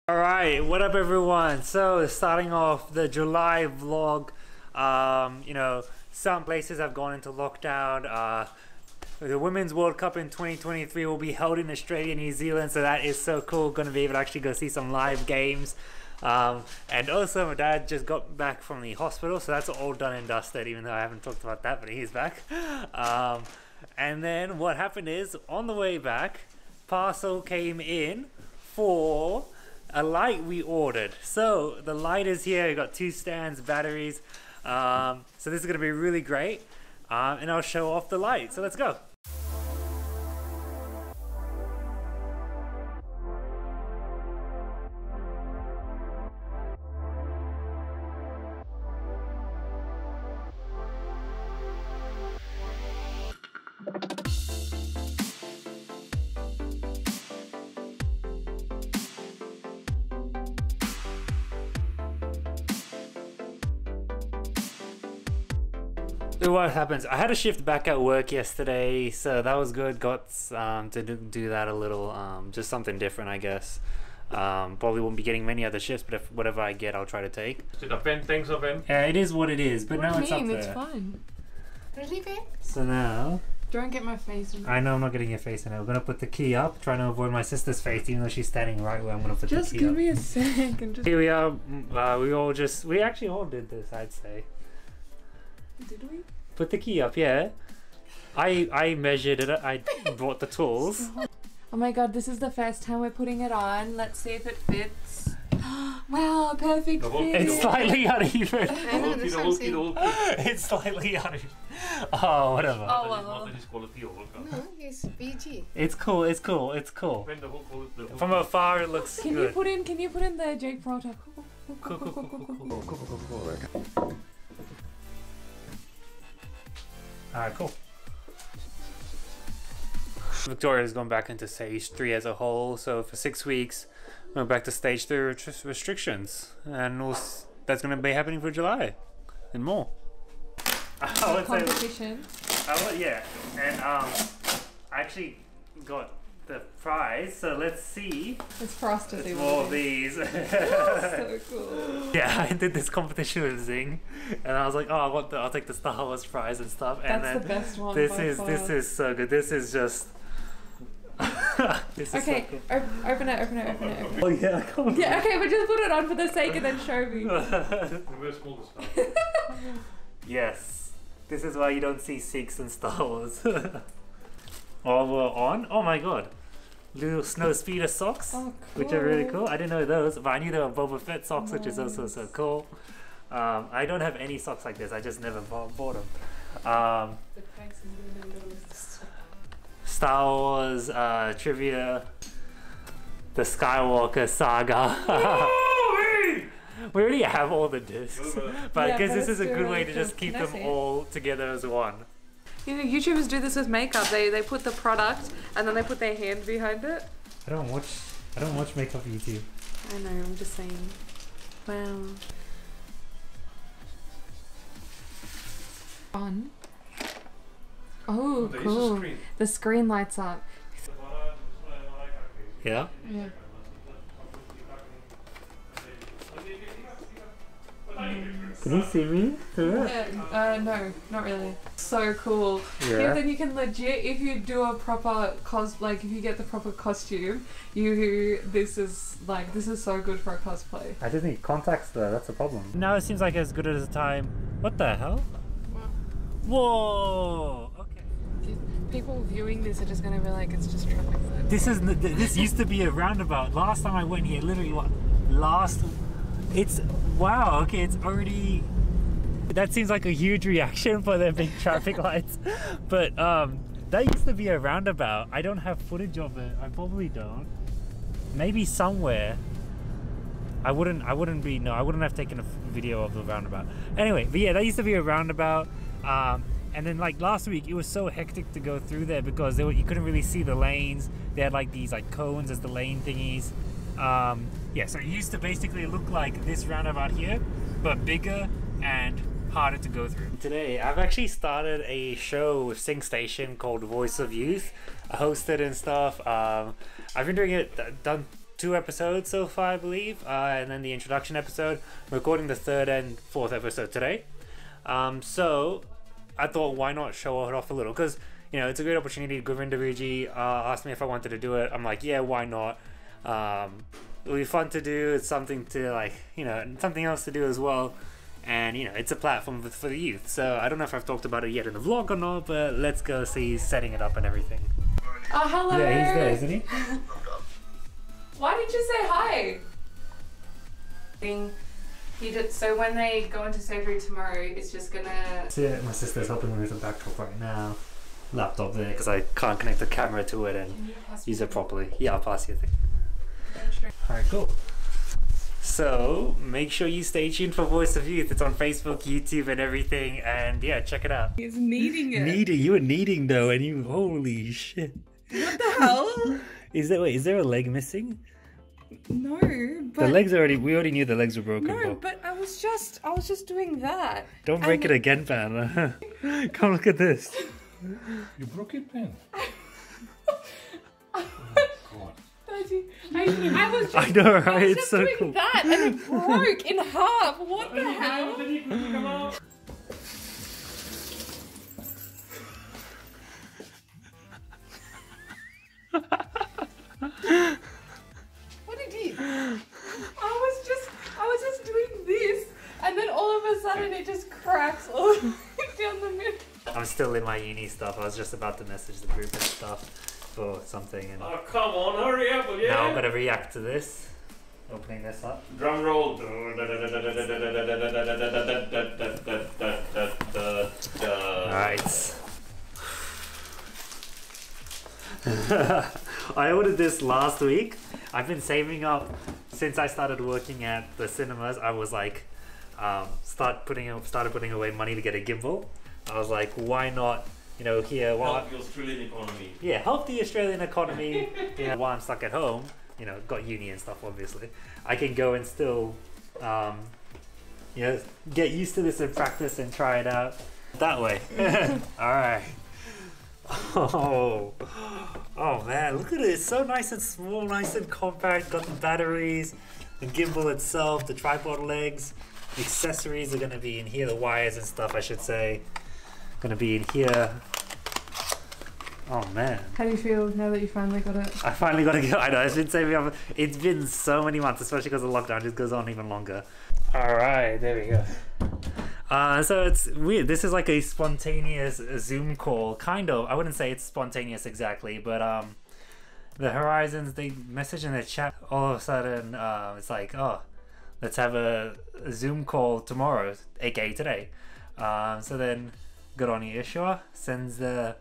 Alright, what up everyone? So starting off the July vlog, you know, some places have gone into lockdown. The Women's World Cup in 2023 will be held in Australia and New Zealand, so that is so cool. Gonna be able to actually go see some live games. And also my dad just got back from the hospital, so that's all done and dusted, even though I haven't talked about that, but he's back. And then what happened is, on the way back, parcel came in for a light we ordered. So the light is here. We got 2 stands, batteries. So this is gonna be really great. And I'll show off the light. So let's go. What happens, I had a shift back at work yesterday, so that was good. Got to do that a little, just something different, I guess. Probably won't be getting many other shifts, but if whatever I get, I'll try to take. Yeah, it is what it is, but now it's up there. It's fine. Really, babe? So now, don't get my face in it. I know I'm not getting your face in it. We're gonna put the key up, trying to avoid my sister's face, even though she's standing right where I'm gonna put the key up. Just give me a second. Here we are. We actually all did this, I'd say. Did we? Put the key up, yeah. I measured it. I brought the tools. Oh my god, this is the first time we're putting it on. Let's see if it fits. Wow, perfect fit. It's slightly uneven. I It's slightly uneven. Oh, whatever. Oh well. No, it's PG. It's cool. It's cool. It's cool. From afar, it looks Can good. you put in the Jake Peralta? Alright, cool. Victoria's gone back into stage 3 as a whole, so for 6 weeks we're back to stage 3 restrictions, and that's going to be happening for July and more. Competition. Yeah, and I actually got the prize, so let's see. It's for us to see. More of these. So cool. Yeah, I did this competition with Zing, and I was like, oh, I'll take the Star Wars prize and stuff. And That's then the best one. this is so good. This is just. This is okay, so cool. open it. Oh yeah, come on. Yeah, okay, but just put it on for the sake and then show me. Yes, this is why you don't see Sikhs in Star Wars. Oh, we're on. Oh my god. Little snow speeder socks, oh, cool. Which are really cool. I didn't know those, but I knew they were Boba Fett socks, which is also so cool. I don't have any socks like this. I just never bought them. Star Wars trivia, the Skywalker saga. We already have all the discs, but I guess this is a good way to just keep them all together as one. You know, YouTubers do this with makeup. They put the product and then they put their hand behind it. I don't watch makeup YouTube. I know, I'm just saying. Wow. On. Oh, cool. The screen lights up. Yeah? Yeah. Can you see me through it? Yeah, no, not really. So cool. Yeah. Then you can legit, if you do a proper if you get the proper costume, this is so good for a cosplay. I just need contacts though, that's a problem. Now it seems like as good as a time. What the hell? Whoa! Okay. People viewing this are just gonna be like, it's just traffic. This used to be a roundabout. Last time I went here, literally wow, okay, it's already. That seems like a huge reaction for the big traffic lights. But that used to be a roundabout. I don't have footage of it. I probably don't. Maybe somewhere. I wouldn't have taken a video of the roundabout. Anyway, but yeah, that used to be a roundabout. And then like last week, it was so hectic to go through there because you couldn't really see the lanes. They had like these like cones as the lane thingies. Yeah, so it used to basically look like this roundabout here, but bigger and harder to go through. Today, I've actually started a show with Sing Station called Voice of Youth. I host it and stuff. I've been doing it, done 2 episodes so far, I believe, and then the introduction episode. I'm recording the 3rd and 4th episode today. So I thought, why not show it off a little? Because, you know, it's a great opportunity. Govinda Viji asked me if I wanted to do it. I'm like, yeah, why not? It'll be fun to do. It's something to, like, you know, something else to do as well. And, you know, it's a platform for the youth. So I don't know if I've talked about it yet in the vlog or not, but let's go see setting it up and everything. Oh, hello. Yeah, he's there, isn't he? Why did you say hi? So when they go into surgery tomorrow, it's just gonna... See, my sister's helping me with the backdrop right now. Laptop there, because I can't connect the camera to it and use it properly. Yeah, I'll pass you a thing. Alright, cool. So, make sure you stay tuned for Voice of Youth. It's on Facebook, YouTube, and everything. And yeah, check it out. He's kneading it. Kneading? You were kneading though, and you... Holy shit. What the hell? Is there a leg missing? No, but... The legs already... We already knew the legs were broken. No, but I was just doing that. Don't break it again, Pan. Come look at this. You broke it, Ben? I was just, I know, right? I was It's just so doing cool. that and it broke in half. What the hell? What did he? I was just doing this, and then all of a sudden it just cracks all the way down the middle. I'm still in my uni stuff. I was just about to message the group and stuff for something, and Oh, come on, hurry up, will you? now I'm gonna react to this. Opening this up. Drum roll. Alright. I ordered this last week. I've been saving up since I started working at the cinemas. I was like, started putting away money to get a gimbal. I was like, why not? You know, here Help the Australian economy. Yeah, help the Australian economy. You know, while I'm stuck at home, you know, got uni and stuff. Obviously, I can go and still, you know, get used to this and practice and try it out that way. All right. Oh man, look at it. It's so nice and small, nice and compact. Got the batteries, the gimbal itself, the tripod legs. The accessories are going to be in here. The wires and stuff, I should say, going to be in here. Oh man. How do you feel now that you finally got it? I finally got to go. I know, it's been saving up. It's been so many months, especially because of lockdown. It just goes on even longer. Alright, there we go. So it's weird. This is like a spontaneous Zoom call. Kind of. I wouldn't say it's spontaneous exactly, but the Horizons, they message in the chat all of a sudden. It's like, oh, let's have a Zoom call tomorrow, aka today. So then good on you, Ishua sends the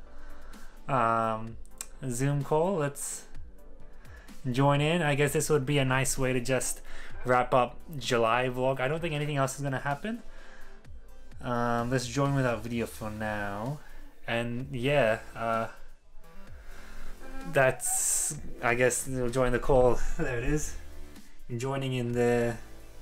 Zoom call. Let's join in. I guess this would be a nice way to just wrap up July vlog. I don't think anything else is gonna happen. Let's join without video for now. And yeah, that's, I guess we'll join the call. There it is. Joining in there.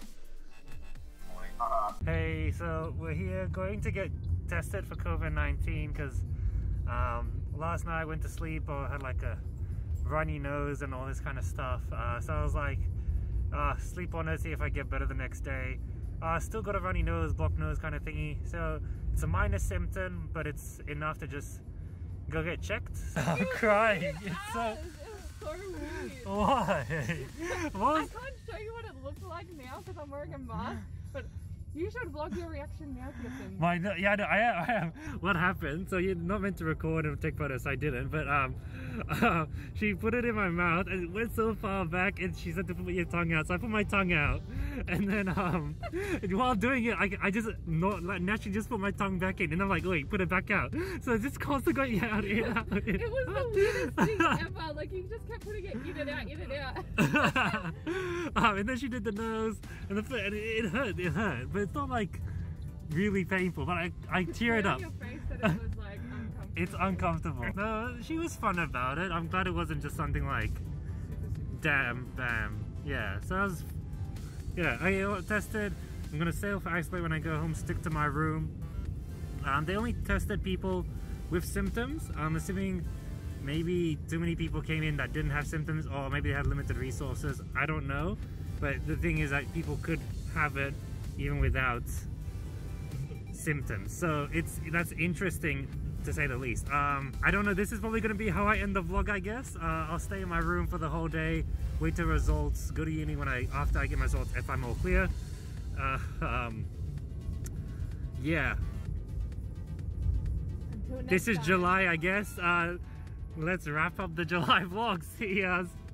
Hey, so we're here going to get tested for COVID-19 because last night I went to sleep or had like a runny nose and all this kind of stuff. So I was like, sleep on it, see if I get better the next day. Still got a runny nose, blocked nose kind of thingy. So it's a minor symptom, but it's enough to just go get checked. I'm crying. It's so... It's so weird. Why? What? I can't show you what it looks like now because I'm wearing a mask, but you should vlog your reaction now, Clifton. Yeah, I am. What happened? So you're not meant to record and take photos, so I didn't. But she put it in my mouth and it went so far back, and she said to put your tongue out. So I put my tongue out, and then while doing it, I just naturally just put my tongue back in, and I'm like, wait, put it back out. So it's just constantly going out, in, out, in. It was the weirdest thing ever. Like you just kept putting it in and out, in and out. And then she did the nose and the foot, and it hurt. It hurt, but it's not like really painful. But I teared up. Your face that it was like uncomfortable. It's uncomfortable. No, she was fun about it. I'm glad it wasn't just something like, damn, bam. Yeah. So I was, yeah. I tested. I'm gonna self-isolate when I go home. Stick to my room. They only tested people with symptoms. I'm assuming maybe too many people came in that didn't have symptoms, or maybe they had limited resources. I don't know. But the thing is that people could have it even without symptoms. So that's interesting to say the least. I don't know, this is probably going to be how I end the vlog, I guess. I'll stay in my room for the whole day, wait till results, go to uni after I get my results if I'm all clear. Yeah. Until next This is time. July, I guess. Let's wrap up the July vlog. See ya.